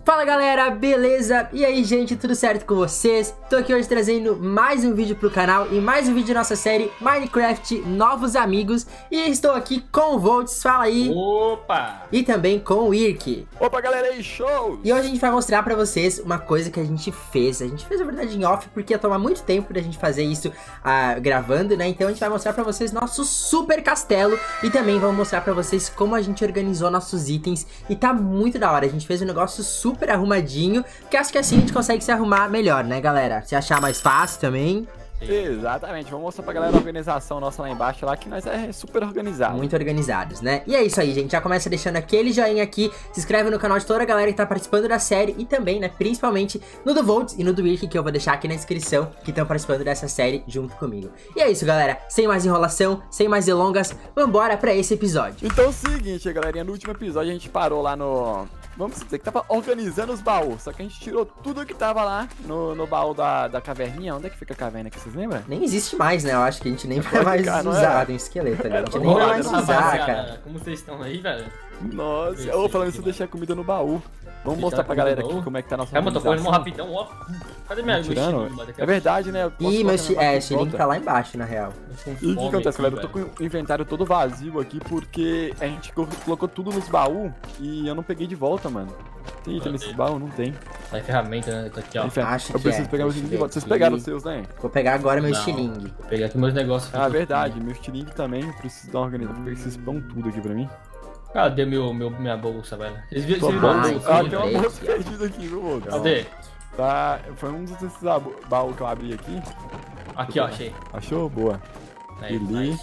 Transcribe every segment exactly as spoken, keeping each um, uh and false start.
Fala galera, beleza? E aí gente, tudo certo com vocês? Tô aqui hoje trazendo mais um vídeo pro canal e mais um vídeo da nossa série Minecraft Novos Amigos. E estou aqui com o Volts, fala aí. Opa! E também com o Irk. Opa galera aí, show! E hoje a gente vai mostrar pra vocês uma coisa que a gente fez. A gente fez na verdade em off porque ia tomar muito tempo da gente fazer isso ah, gravando, né? Então a gente vai mostrar pra vocês nosso super castelo. E também vamos mostrar pra vocês como a gente organizou nossos itens. E tá muito da hora, a gente fez um negócio super arrumadinho, que acho que assim a gente consegue se arrumar melhor, né galera? Se achar mais fácil também. Exatamente, vamos mostrar pra galera a organização nossa lá embaixo, lá que nós é super organizado. Muito organizados, né? E é isso aí, gente, já começa deixando aquele joinha aqui, se inscreve no canal de toda a galera que tá participando da série e também, né, principalmente no do Volts e no do Irk, que eu vou deixar aqui na descrição, que estão participando dessa série junto comigo. E é isso, galera, sem mais enrolação, sem mais delongas, vambora pra esse episódio. Então é o seguinte, galerinha, no último episódio a gente parou lá no... Vamos dizer que tava organizando os baús, só que a gente tirou tudo que tava lá no, no baú da, da caverninha. Onde é que fica a caverna aqui, vocês lembram? Nem existe mais, né? Eu acho que a gente nem vai Pode mais ficar, não usar, é? tem um esqueleto ali, a gente É, nem vai olha, mais não usar, Rapaziada, cara. como vocês estão aí, velho? Nossa, Esse ô, falando aqui, isso, eu né? deixei a comida no baú. Vamos Deixar mostrar a pra comida galera no aqui baú? como é que tá a nossa Calma, tô correndo organização. rapidão, ó. Cadê minha Tirando? mochila? É verdade, né? Eu posso Ih, colocar meu minha chi- máquina é, de xiringue volta. tá lá embaixo, na real. E o que acontece, galera? Eu tô com o inventário todo vazio aqui porque a gente co- colocou tudo nos baús e eu não peguei de volta, mano. Tem item nesses baús? Não tem. Tá em ferramenta, né? Tá aqui, ó. Enfim, acho eu que preciso é. pegar meus Deixa eu itens de ver volta. Vocês aqui. pegaram os seus, né? Vou pegar agora meu Não. estilingue. Vou pegar aqui meus negócios. Ah, verdade, meu estilingue também. Eu preciso dar uma organizada. Vou pegar esses pão tudo aqui pra mim. Cadê meu, meu, minha bolsa, velho? Vocês viram, Tô vocês viram a bom. bolsa? Ah, Ai, aí, tem uma lembrei bolsa aqui, ó. perdida aqui, viu, Boca? Cadê? Tá, foi um desses baús baú que eu abri aqui. Aqui, ó, achei. Achou? Boa. Aí, Ele. nice.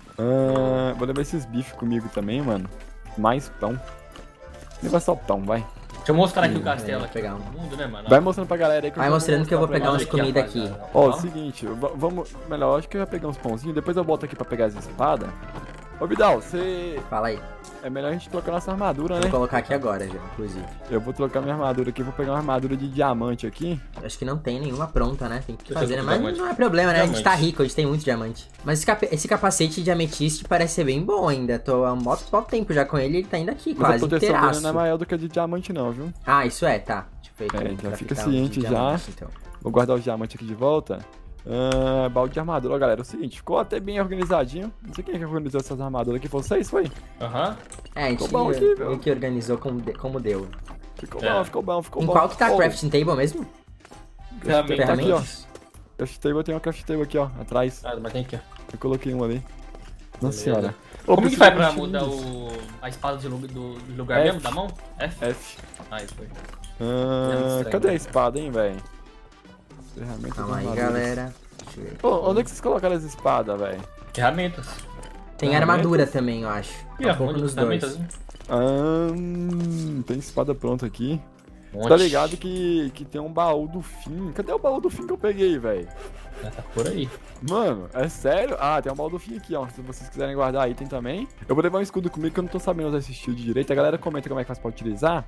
Ah, vou levar esses bifes comigo também, mano. Mais pão. Leva só pão, vai. Deixa eu mostrar aqui Hum, o castelo vou aqui. pegar um. Todo mundo, né, mano? Vai mostrando pra galera aí que Vai já vou mostrando que eu vou mostrar pegar pra umas eles. comida aqui. rapaziada. Ó, o seguinte, va- vamos. Melhor, acho que eu já pegar uns pãozinhos, depois eu volto aqui pra pegar as espadas. Ô Vidal, você. Fala aí. É melhor a gente trocar nossa armadura, Vou né? colocar aqui agora já, inclusive. Eu vou trocar minha armadura aqui, vou pegar uma armadura de diamante aqui. Acho que não tem nenhuma pronta, né? Tem que Eu tô fazer, né? com Mas diamante. não é problema, né? A gente tá Diamante. rico, a gente tem muito diamante. Mas esse, cap- esse capacete de ametiste parece ser bem bom ainda. Tô há um mó mó tempo já com ele, ele tá indo aqui, Mas quase a proteção dele inteiraço. não é maior do que a de diamante, não, viu? Ah, isso é, tá. Deixa eu ver É, aqui. já pra fica ficar um ciente de já. diamante, então. Vou guardar os diamantes aqui de volta. Ah, baú de armadura, ó, galera. É o seguinte, ficou até bem organizadinho. Não sei quem é que organizou essas armaduras aqui. Foi vocês, foi? Aham. É, a gente Ficou bom aqui, viu? meio que organizou como, de- como deu. Ficou É. bom, ficou bom, ficou Em bom. qual que tá a Ó, crafting table mesmo? Ferramenta. Tá aqui, ó. Ferramentas? Craft table, tem uma craft table aqui, ó, atrás. Ah, mas tem aqui, ó. Eu coloquei um ali. Nossa Beleza. senhora. Ô, Como que preciso faz de pra estilingues. mudar o... a espada de lu- do, do lugar F. mesmo, da mão? F? F. Ah, isso foi. Ah, estranho, cadê a né? espada, hein, velho? Ferramentas Calma aí, armaduras. galera. Deixa eu ver. Ô, onde é que vocês colocaram as espadas, velho? Ferramentas. Tem Ferramentas? armadura também, eu acho. E Tá ó, um pouco onde nos ferramentas, dois. hein? Ah, hum, tem espada pronta aqui. Monte. Tá ligado que, que tem um baú do fim. Cadê o baú do fim que eu peguei, velho? Ah, tá por aí. Mano, é sério? Ah, tem um baú do fim aqui, ó. Se vocês quiserem guardar item também. Eu vou levar um escudo comigo que eu não tô sabendo usar esse shield direito. A galera comenta como é que faz pra utilizar.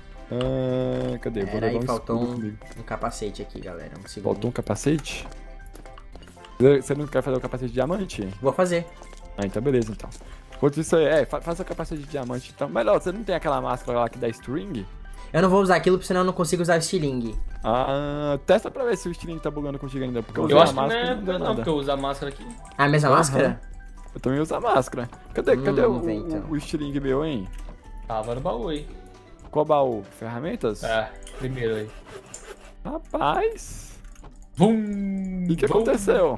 Ah, cadê? Eu vou Pera levar aí, um faltou escudo um, comigo. um capacete aqui, galera. Um segundo. Faltou um capacete? Você não quer fazer o capacete de diamante? Vou fazer. Ah, então beleza, então. Enquanto isso aí, é, fa- faça o capacete de diamante, então. Melhor, você não tem aquela máscara lá que dá string? Eu não vou usar aquilo, porque senão eu não consigo usar o estilingue. Ah, testa pra ver se o string tá bugando contigo ainda, porque eu, Eu usei acho a que não máscara e é não deu não, nada. porque eu uso a máscara aqui. Ah, a mesma Aham. máscara? Eu também uso a máscara. Cadê, Hum, cadê o, vamos ver, então. o, o string meu, hein? Tava no baú aí. Qual baú? Ferramentas? É, primeiro aí. Rapaz! Vum! O que, que vum. aconteceu?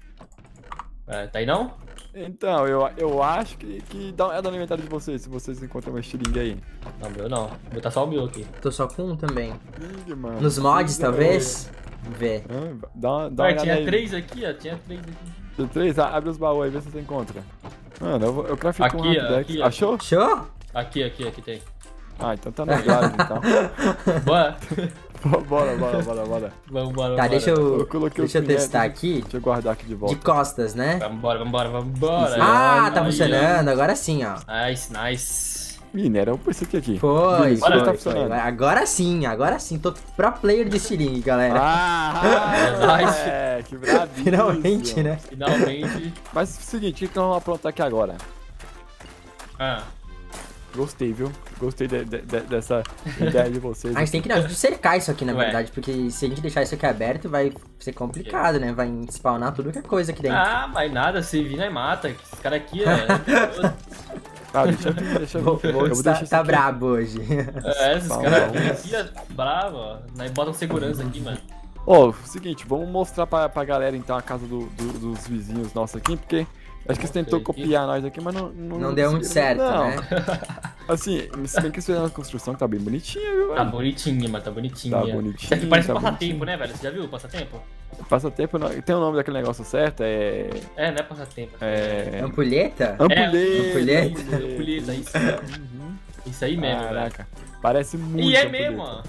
É, tá aí não? Então, eu, eu acho que, que dá, é do inventário de vocês, se vocês encontram uma string aí. Não, meu não. Vou botar só o meu aqui. Tô só com um também. String, mano. Nos mods, Precisa- talvez? Vamos ver. Ah, dá uma, dá uma Ué, olhada tinha aí. três aqui, ó. Tinha três aqui. Tem três? Ah, abre os baús aí, vê se você encontra. Mano, eu, vou- eu craftei com um Aqui, ó, Rapidex. aqui, ó. Achou? Show? Aqui, aqui, aqui tem. Ah, então tá no gás, então. Bora. bora, bora, bora, bora. Vamos, bora, Tá, vambora. deixa eu, Eu coloquei deixa eu os pinhetos. testar aqui. Deixa eu guardar aqui de volta. De costas, né? Vambora, vambora, vambora. Ah, tá Aí, funcionando. Agora sim, ó. ó. Nice, nice. Minera, eu pensei que aqui. Foi, Beleza, foi, tá foi. funcionando. Agora sim, agora sim. Tô pro player de estilingue, galera. Ah, Nice. é, que bravíssimo. Finalmente, né? Finalmente. Mas é o seguinte, o que nós vamos aprontar aqui agora? Ah, Gostei, viu? Gostei de, de, de, dessa ideia de vocês. A gente tem que, não, a gente cercar isso aqui, na Ué. verdade, porque se a gente deixar isso aqui aberto, vai ser complicado, né? Vai spawnar tudo que é coisa aqui dentro. Ah, mas nada, se vir, nós mata. Esse cara aqui é. Ah, deixa eu vir, deixa eu O vir. Eu Volts vou tá, deixar isso tá aqui. brabo hoje. É, esses Fala, caras vamos. aqui é bravo, ó. Nós botam segurança aqui, mano. Ó, seguinte, vamos mostrar pra, pra galera então a casa do, do- dos vizinhos nossos aqui, porque acho que eles tentou Mostra aí. copiar nós aqui, mas não... Não, Não deu muito certo, não. né? Assim, se bem que eles fizeram uma construção que tá bem bonitinha, viu, Tá velho? bonitinha, mano, tá bonitinha. Tá bonitinho, Isso aqui parece tá passatempo, né, velho? Você já viu o passatempo? Passatempo, não- tem o nome daquele negócio certo, é... É, não é passatempo. É... Ampulheta? Ampulheta. ampulheta. Ampulheta, isso. Uhum. Isso aí mesmo, velho. Caraca, parece muito E é ampulheta. mesmo, ó.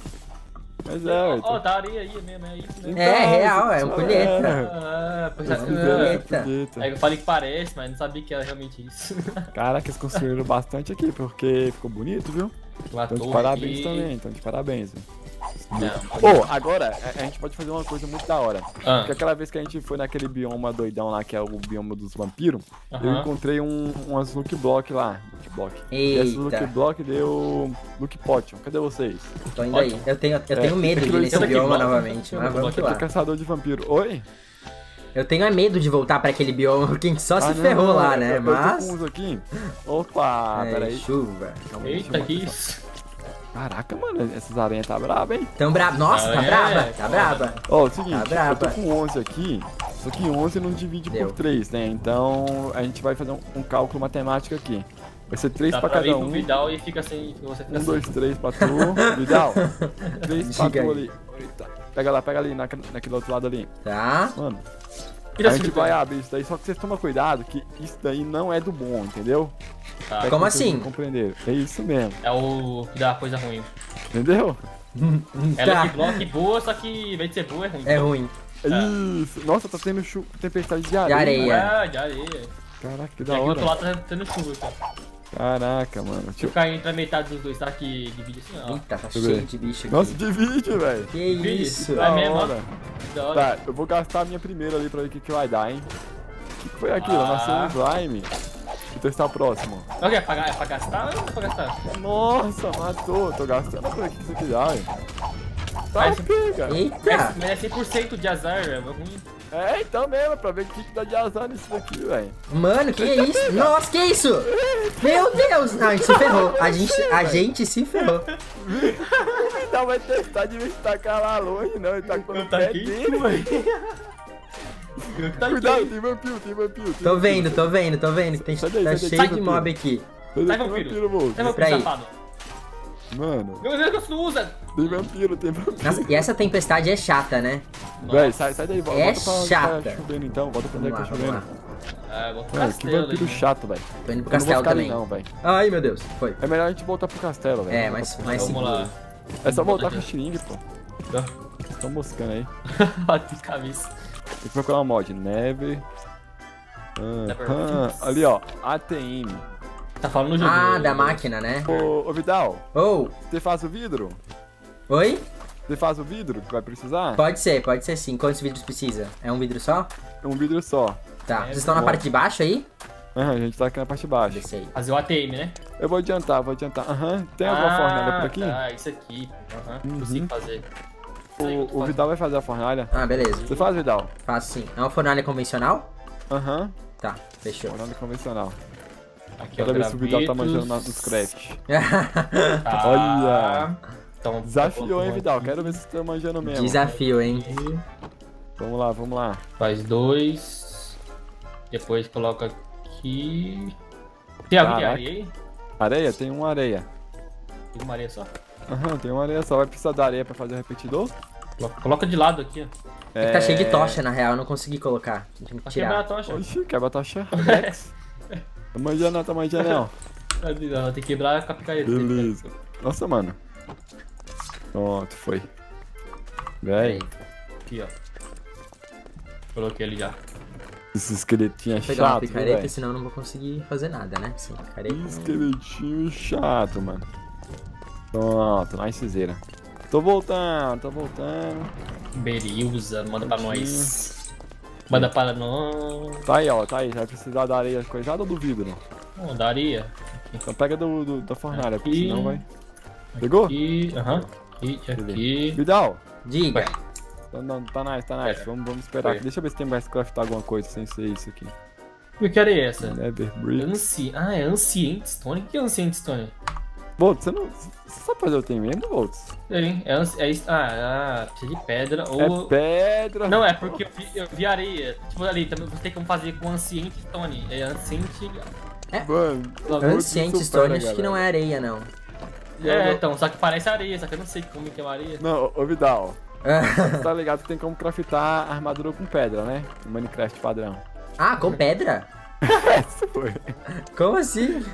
Mas é, ué, Ó, tá areia aí mesmo, é isso mesmo. É, real, é isso ampulheta. Ah, pois é. Ampulheta. ampulheta. Aí eu falei que parece, mas não sabia que era realmente isso. Caraca, eles construíram bastante aqui, porque ficou bonito, viu? Uma Então de torre parabéns aqui. também, então de parabéns, viu? Não, Ô, agora a, a gente pode fazer uma coisa muito da hora. Ah, Porque aquela vez que a gente foi naquele bioma doidão lá, que é o bioma dos vampiros, eu aham. encontrei um, umas Look Block lá. Look Block. E essas Look Eita, Block deu Look Potion. Cadê vocês? tô indo aí. Eu tenho, eu tenho medo de ir nesse Esse aqui, bioma bom. novamente, mas vamos Eu tô lá. caçador de vampiro. Oi? Eu tenho é medo de voltar pra aquele bioma, porque a gente só se Ah, não, ferrou lá, né? eu- eu tô Mas... com uns aqui. Opa, É, peraí. chuva. Calma aí, deixa Eita, eu que mostrar. isso? Caraca, mano, essas aranhas tá braba, hein? Tão brabo. Nossa, tá É, braba, tá foda. braba. Ó, é o seguinte, Tá braba. eu tô com onze aqui, só que onze não divide Deu. por três, né? Então a gente vai fazer um, um cálculo matemático aqui. Vai ser três Dá pra pra vir cada pro um. Vidal e fica assim, você fica Um, assim. dois, três pra tu. Vidal. Três pra Diga tu aí. ali. Eita. Pega lá, pega ali, naquele, naquele outro lado ali. Tá? Mano, Vira a assim, gente vai abrir isso daí, só que vocês tomam cuidado que isso daí não é do bom, entendeu? tá. Pra que Como vocês assim? não compreenderam. É isso mesmo, É o que dá coisa ruim. entendeu? Ela Tá. é que bloco boa, só que em vez de ser boa, é ruim. É ruim. É isso. Nossa, tá tendo chu... tempestade de areia. De areia. Ah, de areia. Caraca, que E da aqui do outro hora. lado tá tendo chuva, cara. Caraca, mano. Se Deixa eu eu... cair entre a metade dos dois, tá? Que divide assim, ó. Eita, tá Deixa eu cheio ver. de bicho aqui. Nossa, divide, velho. Que Divide. isso? Vai Da mesmo, ó. hora. Da hora. Tá, eu vou gastar a minha primeira ali pra ver o que, que vai dar, hein? O que, que foi aquilo? Ah. Nasceu um slime. Vou testar o próximo. Não, é pra, é pra gastar ou não é pra gastar? Nossa, matou. Tô gastando pra ver o que, que isso aqui dá, velho. Tá, Mas- pega. Eita! Mas, mas é cem por cento de azar, é ruim. É, então mesmo, pra ver o que, que dá de azar nisso daqui, velho. Mano, que é isso? Nossa, que isso? Meu Deus! Não, a gente se ferrou. A gente, a gente se ferrou. Então vai testar de vez de tacar lá longe, não. Ele tá com o Tá pé aqui, dele. Tá Cuidado, aqui. tem vampiro, tem vampiro. tem Tô vampiro. vendo, tô vendo, tô vendo. que Tem, Sai daí, tá sai daí, cheio sai de vampiro. mob aqui. Tem Sai, vampiro, vampiro. moço. É meu Pra aí. safado. Mano, Meu Deus, que você não usa. tem vampiro, tem vampiro. Nossa, e essa tempestade é chata, né? Véi, sai, sai daí, volta, É volta pra onde chata. tá chovendo então, volta pra onde Vamos é que lá, tá vamos chovendo. lá. É, vou pro Mano, que castelo vampiro ali. chato, velho. Tô indo pro Eu não vou castelo ficar ali também. não, velho. Ai, meu Deus, foi. É melhor a gente voltar pro castelo, velho. É, Voltar mais, pro- mais Vamos seguro. lá. É só voltar com Volta o xiringue, pô. Tá. Tão moscando aí. Bate cabeça. Tem que procurar um mod. Neve. Ah, Never ah, fix. ali, ó. A T M. Tá falando no jogo. Ah, né? da máquina, né? Ô, ô Vidal, Ou, você faz o vidro? oi? Você faz o vidro que vai precisar? Pode ser, pode ser sim. Quantos vidros precisa? É um vidro só? É um vidro só. Tá. É, Vocês estão na bom. parte de baixo aí? Aham, a gente tá aqui na parte de baixo. Desce aí. Fazer o A T M, né? Eu vou adiantar, vou adiantar. Aham, tem alguma ah, fornalha por aqui? Tá, isso aqui. Aham, Uhum. consigo fazer. Isso aí que eu tô O, o Vidal vai fazer a fornalha. Ah, beleza. Você faz, Vidal? Faço sim. É uma fornalha convencional? Aham, Tá, fechou. fornalha convencional. fazendo. Aqui, Quero ó, ver se o Vidal tá gravetos. manjando na- nos craft. Tá. Olha. Então, Desafiou, hein, tá Vidal? aqui. Quero ver se você tá manjando mesmo. Desafio, hein? Vamos lá, vamos lá. Faz dois. Depois coloca aqui. Tem alguém de Caraca. areia aí? Areia? Tem uma areia. Tem uma areia só? Aham, tem uma areia só. Vai precisar da areia pra fazer o repetidor? Coloca, coloca de lado aqui, ó. É que tá cheio de tocha, na real. Eu não consegui colocar. Tem que Pra quebrar a tirar. tocha. Oxi, quebra a tocha. Rex. Tá manjando não, tá manjando não. Ela tem que quebrar com a picareta. Beleza. Nossa, mano. Pronto, foi. Véi, Aqui, ó. Coloquei ele já. esse esqueletinho é Vou pegar uma chato, viu, picareta, véi? senão eu não vou conseguir fazer nada, né? Sem picareta. não- Esqueletinho chato, mano. Pronto, nicezeira. Tô voltando, tô voltando. Beriusa, manda pra Prontinho. nós. Manda para nós. Tá aí, ó, tá aí. Vai precisar da areia coisada ou do vidro? Não, daria. Então pega do, do- da fornalha, porque Aqui. senão vai... Pegou? Aqui, aham. Aqui, aqui. Vidal, Diga. Ué. tá, não, tá nice, tá nice. É. Vamos, vamos esperar Foi. aqui. Deixa eu ver se tem mais craftar alguma coisa sem ser isso aqui. Eu quero é essa. Nether Brick. Anci... Ah, é Ancient Stone? O que é Ancient Stone? Volts, você não... Você sabe fazer o tem mesmo, Volts? Tem, é, anci- é isso. Ah, ah, precisa de pedra É ou. pedra. Não, é porque eu vi, eu vi areia. Tipo, ali, também você tem como fazer com Ancient Stone. É Ancient. Mano, Ancient Stone, acho que não é areia, não. É, então, só que parece areia, só que eu não sei como que é uma areia. Não, ô Vidal, você tá ligado que tem como craftar armadura com pedra, né? No Minecraft padrão. Ah, com pedra? Essa foi. Como assim?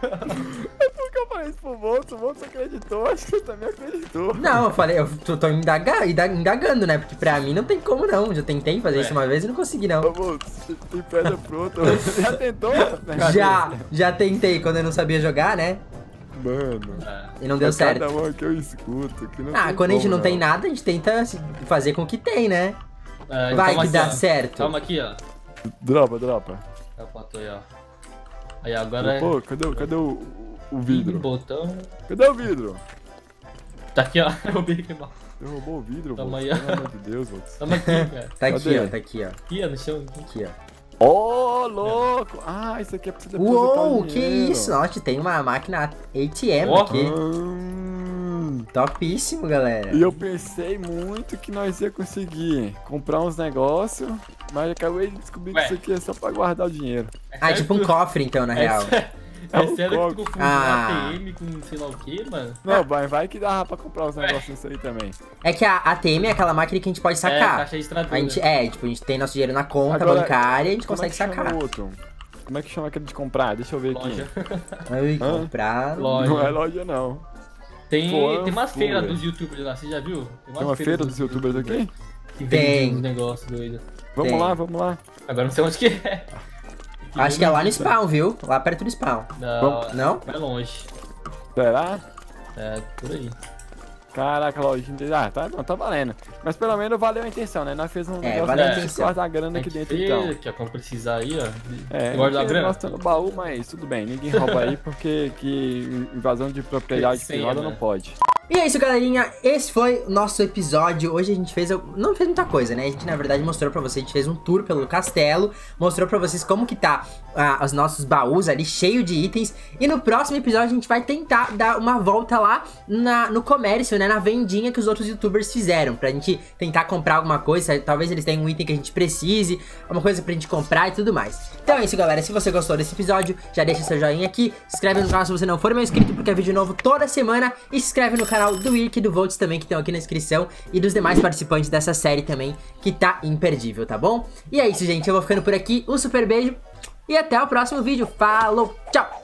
Por que eu falei isso pro Volts? O Volts acreditou, acho que você também acreditou. Não, eu falei, eu tô, tô indaga, inda- indagando, né? Porque pra mim não tem como não. Já tentei fazer É. isso uma vez e não consegui, Ô não. Volts, tem pedra pronta. Você já tentou? Já, já tentei quando eu não sabia jogar, né? Mano. Ah, E não deu é certo. Cada um que eu escuto. Que não Ah, tem quando a gente como, não tem nada, a gente tenta se- fazer com o que tem, né? ah, Vai toma que aqui, dá ó. certo. Toma aqui, ó. Dropa, dropa. Já botou aí, ó. Aí agora é. Pô, cadê, o- cadê o, o vidro? Botão. Cadê o vidro? Tá aqui, ó. Eu vi que mal. Derrubou o vidro, Toma Volts. aí, ó. Pelo amor de Deus, Volts. Toma aqui, cara. Tá aqui, Cadê? ó, tá aqui, ó. Aqui, ó, no chão. Aqui, ó. Ô, louco! Ah, isso aqui é pra você depositar Uou, o que dinheiro. isso? Nossa, tem uma máquina A T M Ó. aqui. Hum. Topíssimo, galera. E eu pensei muito que nós ia conseguir comprar uns negócios, mas acabei de descobrir Ué. que isso aqui é só pra guardar o dinheiro. Ah, é tipo um cofre, então, na real. É um sério que copo. tu confunde Ah. A T M com sei lá o que, mano? Não, vai, vai que dá pra comprar os negócios nisso aí também. É que a A T M é aquela máquina que a gente pode É, sacar. caixa registradora. A gente, é, tipo, a gente tem nosso dinheiro na conta Agora, bancária e a gente Como é consegue que chama sacar. o outro? Como é que chama aquele de comprar? Deixa eu ver Loja. aqui. Ai, Hã? comprar. Loja. Não é loja, não. Tem, Pô, tem uma fura. feira dos youtubers lá, você já viu? Tem uma feira dos youtubers aqui? Que Tem. vende uns negócios doidos. Vamos Tem. lá, vamos lá. Agora não sei onde que é. Acho que é lá no spawn, viu? Lá perto do spawn. Não, Não? vai longe. Será? É, por aí. Caraca, lojinha. Ah, tá, não, tá valendo. Mas pelo menos valeu a intenção, né? Nós fizemos um É, negócio valeu a de intenção. guardar a grana aqui dentro, então. Que é como precisar aí, ó. É, Guarda a aqui grana. nós estamos no baú, mas tudo bem, ninguém rouba aí porque que invasão de propriedade Sim, privada né? não pode. E é isso, galerinha. Esse foi o nosso episódio. Hoje a gente fez... Não fez muita coisa, né? A gente, na verdade, mostrou pra vocês. A gente fez um tour pelo castelo. Mostrou pra vocês como que tá ah, os nossos baús ali, cheio de itens. E no próximo episódio a gente vai tentar dar uma volta lá na, no comércio, né? Na vendinha que os outros youtubers fizeram. Pra gente tentar comprar alguma coisa. Talvez eles tenham um item que a gente precise. Uma coisa pra gente comprar e tudo mais. Então é isso, galera. Se você gostou desse episódio, já deixa seu joinha aqui. Se inscreve no canal se você não for meu inscrito, porque é vídeo novo toda semana. E se inscreve no canal do Irk e do Volts também, que estão aqui na descrição. E dos demais participantes dessa série também, que tá imperdível, tá bom? E é isso, gente. Eu vou ficando por aqui. Um super beijo. E até o próximo vídeo. Falou, tchau!